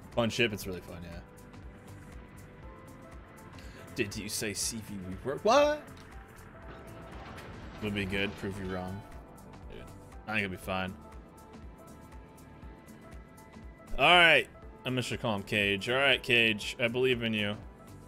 Fun ship. It's really fun, yeah. Did you say CV rework? What? It'll be good. Prove you wrong. Dude, I think it'll be fine. Alright. I'm just gonna call him Cage. Alright, Cage. I believe in you.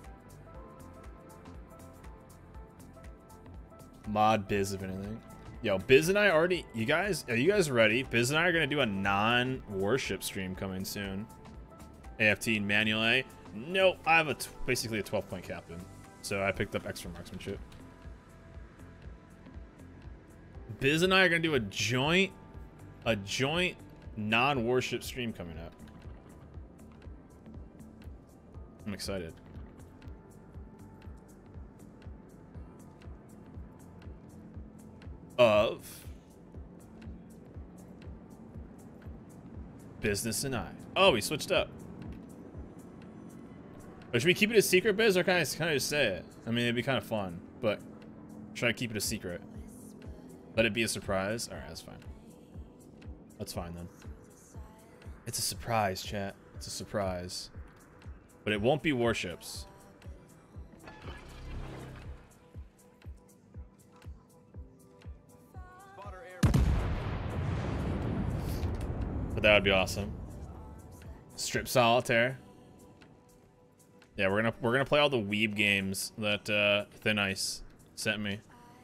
Mod Biz, if anything. Yo, Biz and I already... are you guys ready? Biz and I are gonna do a non-warship stream coming soon. AFT manual A. Nope, I have basically a 12-point captain. So I picked up extra marksmanship. Biz and I are gonna do a joint non-warship stream coming up. I'm excited. Of Business and I. Oh, we switched up. Or should we keep it a secret, Biz, or can I just say it? I mean, it'd be kind of fun, but should I keep it a secret? Let it be a surprise? Alright, that's fine. That's fine, then. It's a surprise, chat. It's a surprise. But it won't be warships. But that would be awesome. Strip Solitaire. Yeah, we're gonna play all the weeb games that Thin Ice sent me.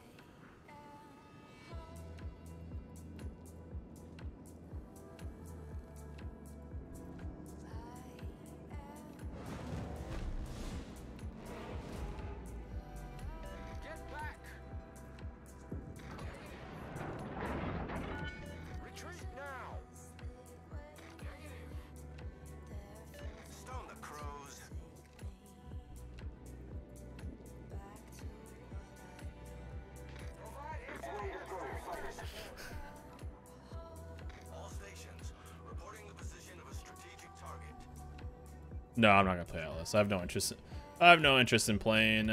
No, I'm not gonna play Atlas. I have no interest. I have no interest in playing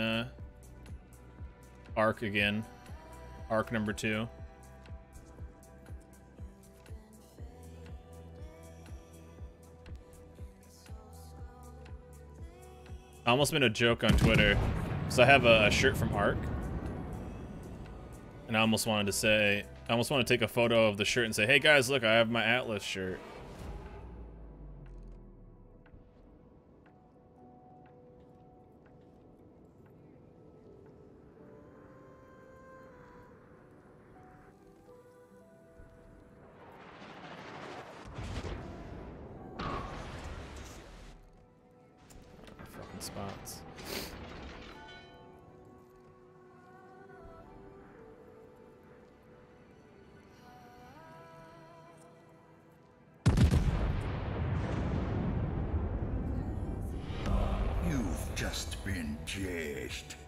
Arc again. Arc number 2. I almost made a joke on Twitter. So I have a shirt from Arc, and I almost wanted to take a photo of the shirt and say, "Hey guys, look, I have my Atlas shirt." Spots. You've just been judged.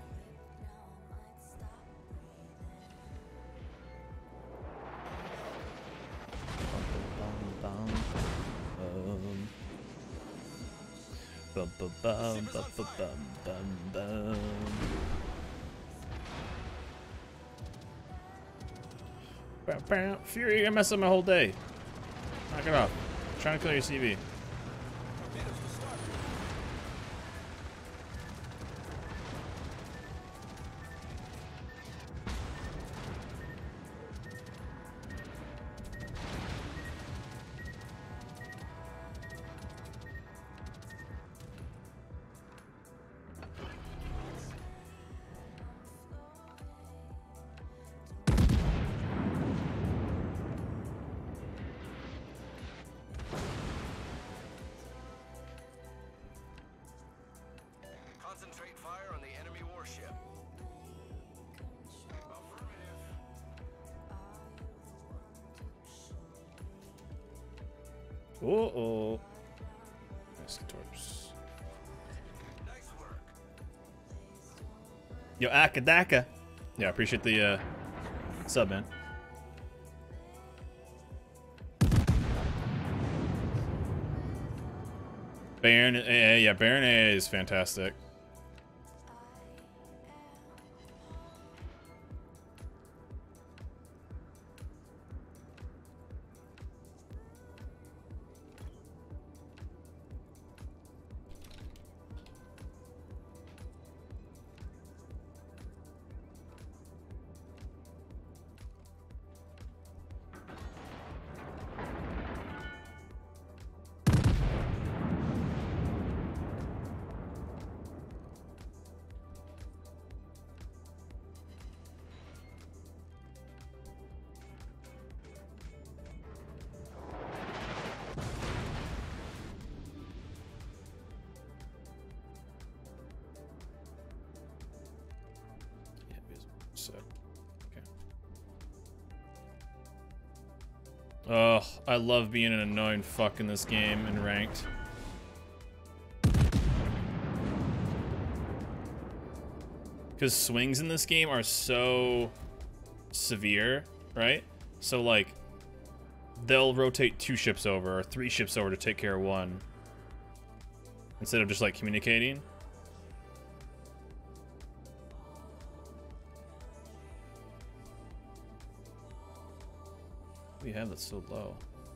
Fury, you're gonna mess up my whole day. Knock it off. I'm trying to kill your CV. Concentrate fire on the enemy warship. Uh-oh. Escators. Nice work. Yo, Akadaka. Yeah, I appreciate the sub, man. Bayern AA, yeah, Bayern AA is fantastic. said. Okay. Oh, I love being an annoying fuck in this game in ranked. Because swings in this game are so severe, right? So, like, they'll rotate 2 ships over or 3 ships over to take care of 1. Instead of just, like, communicating. What do you have that's so low?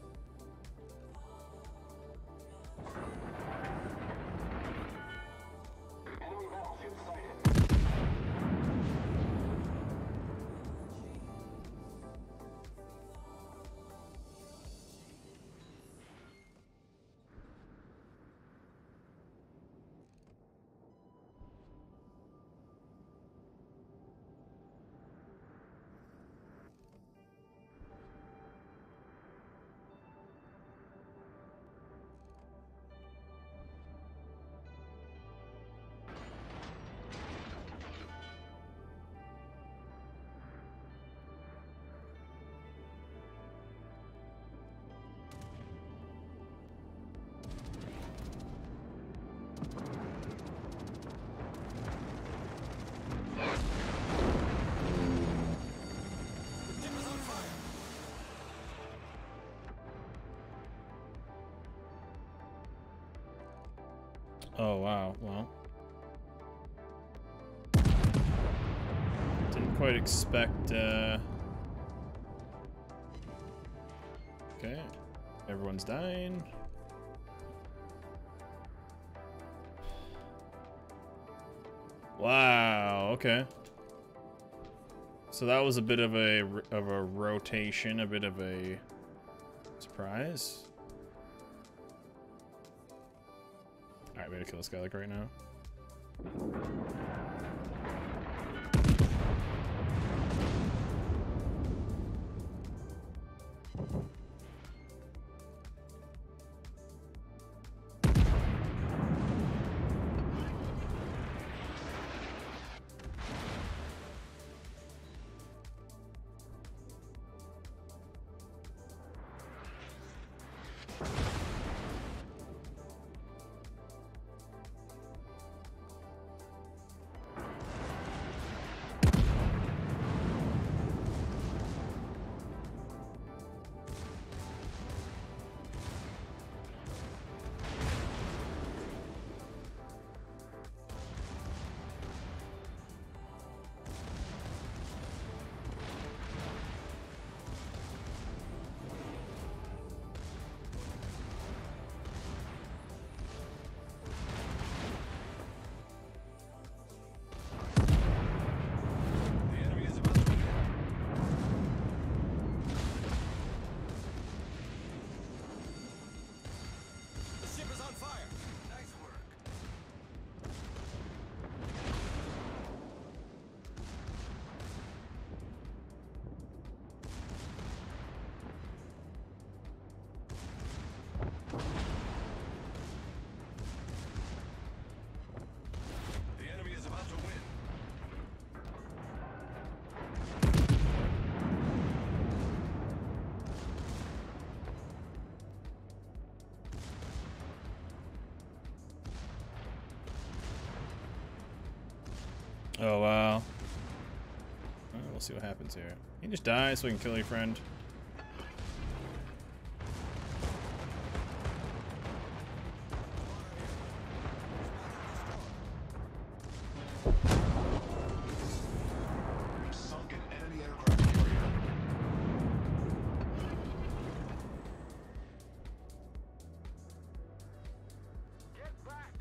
Oh, wow. Well. Didn't quite expect, Okay. Everyone's dying. Wow, okay. So that was a bit of a rotation, a bit of a surprise. Alright, we gotta kill this guy like right now. Oh, wow. We'll see what happens here. You just die so we can kill your friend. Sunken enemy aircraft carrier. Get back!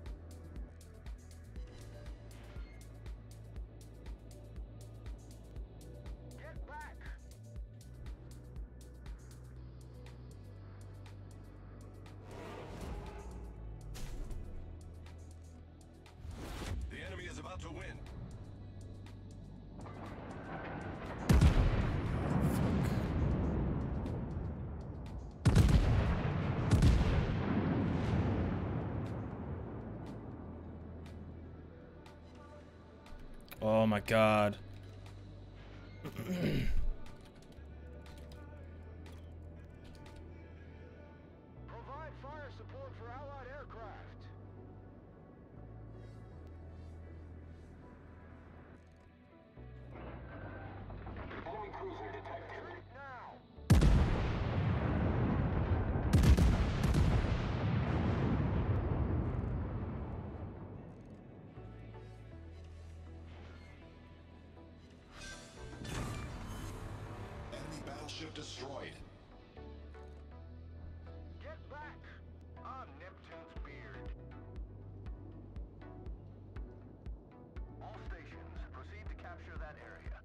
Get back! The enemy is about to win. Oh my god. Provide fire support for Allied aircraft. Enemy cruiser detected. Now. Enemy battleship destroyed. Get back! On Neptune's beard. All stations, proceed to capture that area.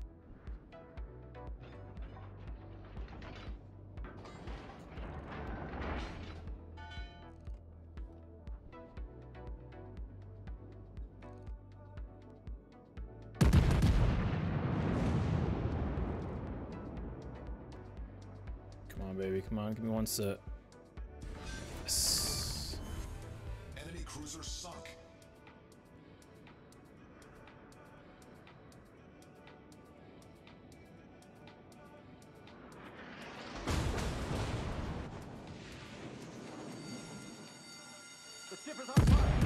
Come on, baby. Come on. Give me one set. Yes. Enemy cruiser sunk. The ship is on fire!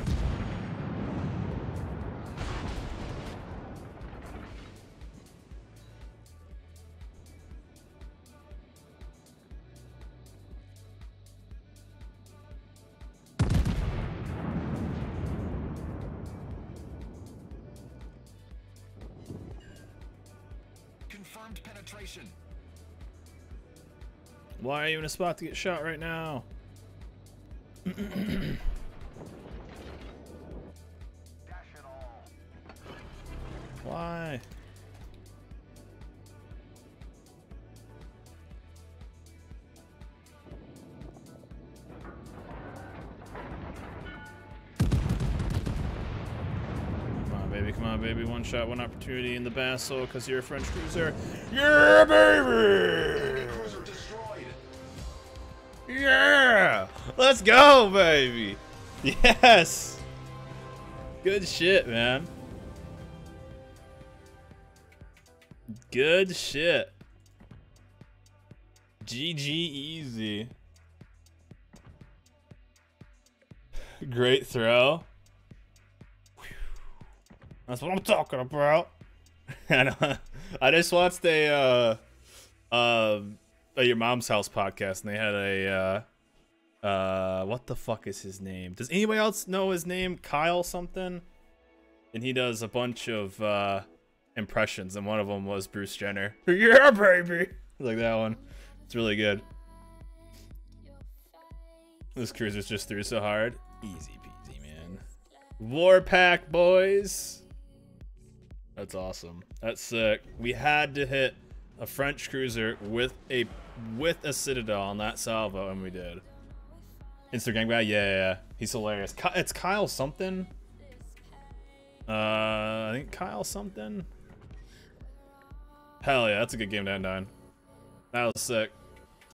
Confirmed penetration. Why are you in a spot to get shot right now? Dash it all. Why? Come on, baby. One shot, one opportunity in the Basel because you're a French cruiser. Yeah, baby! Cruiser destroyed. Yeah! Let's go, baby! Yes! Good shit, man. Good shit. GG easy. Great throw. That's what I'm talking about. And I just watched a Your Mom's House podcast, and they had a what the fuck is his name? Does anybody else know his name? Kyle something? And he does a bunch of impressions, and one of them was Bruce Jenner. Yeah, baby. Like that one. It's really good. This cruiser's just through so hard. Easy peasy, man. War pack, boys. That's awesome. That's sick. We had to hit a French cruiser with a Citadel on that salvo, and we did. Instagram guy, yeah. He's hilarious. It's Kyle something. I think Kyle something. Hell yeah, that's a good game to end on. That was sick.